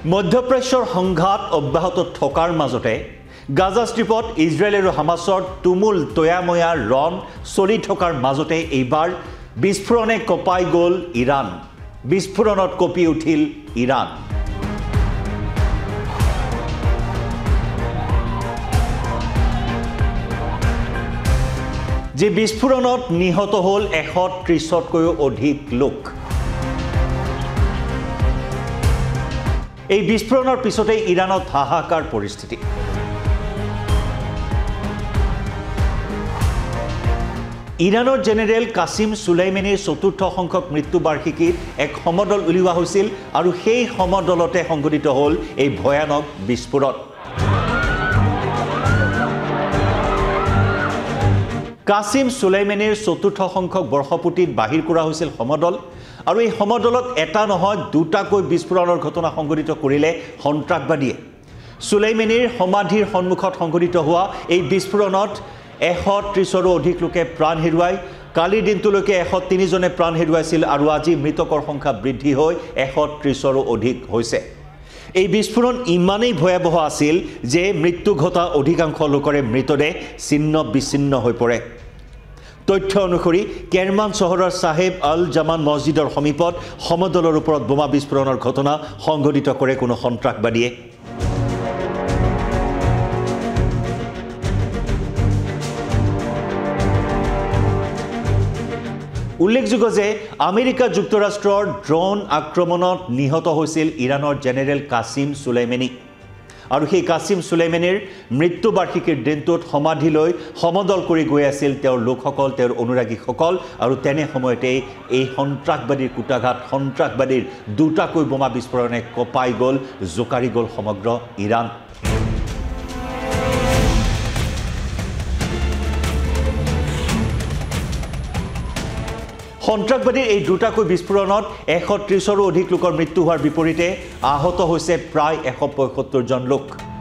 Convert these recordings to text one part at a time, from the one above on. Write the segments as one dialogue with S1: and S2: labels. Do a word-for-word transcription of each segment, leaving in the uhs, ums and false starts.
S1: মধ্যপ্ৰাচ্যৰ সংঘাত অব্যাহত থকাৰ মাজতে গাজা ষ্ট্ৰিপত ইজৰাইল আৰু হামাছৰ তুমুল তয়াময়া ৰণ চলি থকাৰ মাজতে এইবাৰ বিস্ফোৰণে কঁপাই গ'ল ইৰাণ বিস্ফোৰণত কঁপি উঠিল ইৰাণ যে বিস্ফোৰণত নিহত হ'ল এশ ত্ৰিশতকৈও অধিক লোক এই বিস্ফোৰণৰ পিছতে ইৰাণত হাহাকাৰ পৰিস্থিতি ইৰাণৰ জেনেৰেল কাছিম সুলাইমানিৰ চতুৰ্থ সংখ্যক মৃত্যু বাৰ্ষিকীত এক সমদল উলিওৱা হৈছিল আৰু সেই সমদলতে সংঘটিত হ'ল এই ভয়ানক বিস্ফোৰণ কাছিম সুলাইমানিৰ চতুৰ্থ সংখ্যক বৰ্ষপূৰ্তিত বাহিৰ কৰা হৈছিল সমদল আৰু এই সমদলত এটা নহয় দুটাকৈ বিস্ফোৰণৰ ঘটনা সংঘটিত কৰিলে সন্ত্ৰাসবাদীয়ে সুলাইমানিৰ সমাধিৰ সন্মুখত সংঘটিত হোৱা এই বিস্ফোৰণত এশ ত্ৰিশৰো অধিক লোকে প্ৰাণ হেৰুৱায় কালিৰ দিনটোলৈকে এশ তিনি জনে প্ৰাণ হেৰুৱাইছিল আৰু আজি মৃতকৰ সংখ্যা বৃদ্ধি হৈ এশ ত্ৰিশৰো অধিক হৈছে এই বিস্ফোৰণ ইমানেই ভয়াবহ আছিল যে মৃত্যু ঘটা অধিকাংশ লোকৰে মৃতদেহ ছিন্ন বিচ্ছিন্ন হৈ পৰে তথ্য অনুসৰি কেৰমান চহৰৰ সাহেব আল জামান মছজিদৰ সমীপত সমদলৰ ওপৰত বোমা বিস্ফোৰণৰ ঘটনা সংঘটিত কৰে কোনো সন্ত্ৰাসবাদীয়ে উল্লেখযোগ্য যে আমেৰিকা যুক্তৰাষ্ট্ৰৰ ড্ৰোন আক্ৰমণত নিহত হৈছিল ইৰাণৰ জেনেৰেল কাছিম সুলাইমানি আৰু সেই কাছিম সুলাইমানিৰ মৃত্যু বাৰ্ষিকীৰ দিনটোত সমাধিলৈ সমদল কৰি গৈ আছিল তেওঁৰ লোকসকল তেওঁৰ অনুৰাগীসকল আৰু তেনে সময়তে এই সন্ত্ৰাসবাদীৰ কুটাঘাত সন্ত্ৰাসবাদীৰ দুটাকৈ বোমা বিস্ফোৰণে কঁপাই গ'ল জোকাৰি গ'ল সমগ্ৰ ইৰাণ সন্ত্ৰাসবাদীৰ এই দুটাকৈ বিস্ফোৰণত এশ ত্ৰিশৰো অধিক লোকৰ মৃত্যু হোৱাৰ বিপৰীতে আহত হৈছে প্ৰায় এশ পঁয়সত্তৰ জন লোক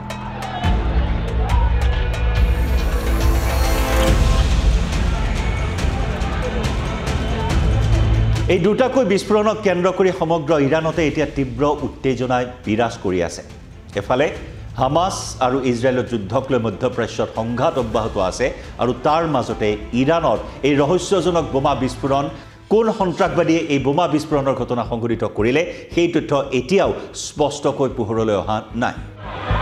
S1: এই দুটাকৈ বিস্ফোৰণক কেন্দ্ৰ কৰি সমগ্ৰ ইৰাণতে এতিয়া তীব্ৰ উত্তেজনাই বিৰাজ কৰি আছে এফালে হামাছ আৰু ইজৰাইলৰ যুদ্ধক লৈ মধ্যপ্ৰাচ্যত সংঘাত অব্যাহত আছে আৰু তাৰ মাজতে ইৰাণৰ এই ৰহস্যজনক বোমা বিস্ফোৰণ কোন সন্ত্ৰাসবাদীয়ে এই বোমা বিস্ফোৰণৰ ঘটনা সংঘটিত কৰিলে সেই তথ্য এতিয়াও স্পষ্টকৈ পোহৰলৈ অহা নাই